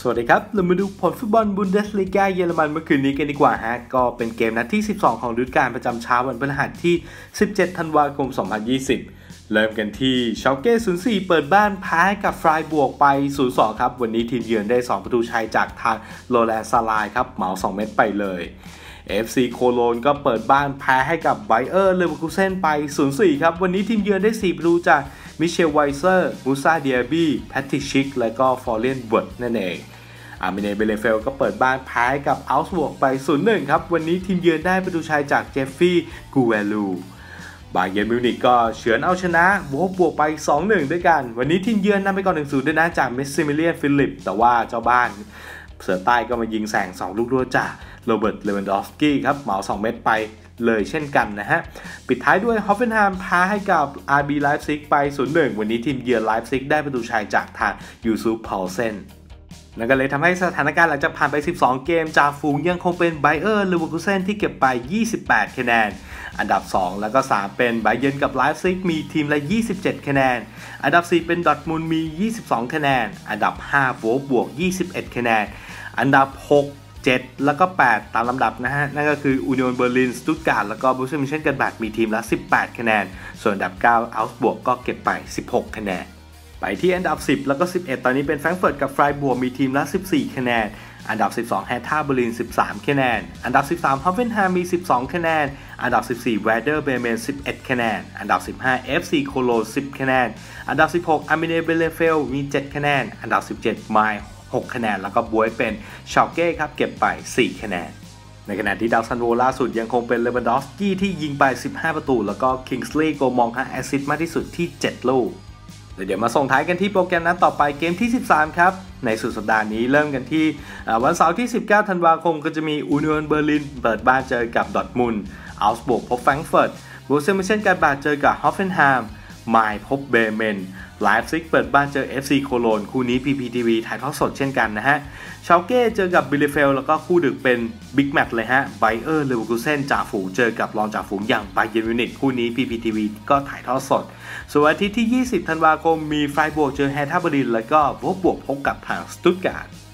สวัสดีครับเรามาดูผลฟุตบอลบุนเดสลีกาเยอรมันเมื่อคืนนี้กันดีกว่าฮะก็เป็นเกมนัดที่12ของฤดูกาลประจำเช้าวันพฤหัสที่17ธันวาคม2020เริ่มกันที่ชาลเก้04เปิดบ้านแพ้กับไฟร์บวกไป 0-2 ครับวันนี้ทีมเยือนได้2ประตูชัยจากทางโรแลนด์ซาลายครับเหมา2เม็ดไปเลย FC โคโลนก็เปิดบ้านแพ้ให้กับไบเออร์เลเวอร์คูเซ่นไป 0-4 ครับวันนี้ทีมเยือนได้4ประตูจากมิเชลไวเซอร์มูซาเดียบีแพทริกชิกและก็ฟอร์เรนเวิร์ดนั่นเองอาร์มิเนเบเลเฟลก็เปิดบ้านแพ้กับอัลส์บวกไป 0-1 ครับวันนี้ทีมเยือนได้ประตูชัยจากเจฟฟี่กูเวลูบาเยิร์นมิวนิกก็เฉือนเอาชนะโวล์ฟบวกไป 2-1 ด้วยกันวันนี้ทีมเยือนนำไปก่อน 1-0 ด้วยนะจากเมสซิมิเลียนฟิลิปแต่ว่าเจ้าบ้านเสือใต้ก็มายิงแซง2ลูกรวดจากโรเบิร์ตเลวันดอฟสกี้ครับเหมา2เม็ดไปเลยเช่นกันนะฮะปิดท้ายด้วยฮอฟเฟนไฮม์แพ้ให้กับ RB ไลฟ์ซิกไป 0-1 วันนี้ทีมเยือนไลฟ์ซิกได้ประตูชัยจากทางยูซุฟ พอลเซนนั่นก็เลยทำให้สถานการณ์หลังจากผ่านไป12เกมจากฝูงยังคงเป็นไบเออร์เลเวอร์คูเซ่นที่เก็บไป28คะแนนอันดับ2แล้วก็3เป็นไบเยิร์นกับไลฟ์ซิกมีทีมละ27คะแนนอันดับ4เป็นดอร์ทมุนด์มี22คะแนนอันดับ5โวล์ฟบวก21คะแนนอันดับ6 7แล้วก็8ตามลำดับนะฮะนั่นก็คืออูนิออนเบอร์ลินสตุตการ์ดแล้วก็บรูเซลมิเชนกันแบดมีทีมละ18คะแนนส่วนอันดับ9อัลส์บวกก็เก็บไป16คะแนนไปที่อันดับ10แล้วก็11ตอนนี้เป็นแฟรงก์เฟิร์ตกับไฟร์บวกมีทีมละ14คะแนนอันดับ12แฮร์ท่าเบอร์ลิน13คะแนนอันดับ13ฮอฟเฟนไฮม์มี12คะแนนอันดับ14แวเดอร์เบเมน11คะแนนอันดับ15 FC โคโลน10คะแนนอันดับ16อาร์มิเนเบเลเฟลมี7คะแนนอันดับ17ไมล์6คะแนนแล้วก็บวยเป็นชาลเก้ครับเก็บไป4คะแนนในขณะที่ดาวซันโวล่าสุดยังคงเป็นเลวันดอฟสกี้ที่ยิงไป15ประตูแล้วก็คิงส์ลีย์โกมองแอสซิสต์มากที่สุดที่7ลูกเดี๋ยวมาส่งท้ายกันที่โปรแกรมนัดต่อไปเกมที่13ครับในสุดสัปดาห์นี้เริ่มกันที่วันเสาร์ที่19ธันวาคมก็จะมีอูนิออนเบอร์ลินเปิดบ้านเจอกับดอร์ทมุนด์อัลส์บวกพบแฟรงก์เฟิร์ตบรูเซลมิเชนการ์บาดเจอกับฮอฟเฟนไฮม์ไมล์พบเบเมนไลฟ์ซิกเปิดบ้านเจอ FC โคโลนคู่นี้ PPTV ถ่ายทอดสดเช่นกันนะฮะชาลเก้เจอกับบิลเลเฟลแล้วก็คู่ดึกเป็นบิ๊กแมตช์เลยฮะไบเออร์เลเวอร์คูเซ่นจ่าฝูงเจอกับรองจ่าฝูงอย่างไบเยิร์นมิวนิกคู่นี้ PPTV ก็ถ่ายทอดสดส่วนอาทิตย์ที่20ธันวาคมมีไฟร์บวกเจอแฮร์ท่าเบอร์ลินแล้วก็โวล์ฟบวกพบกับทางสตุตการ์ด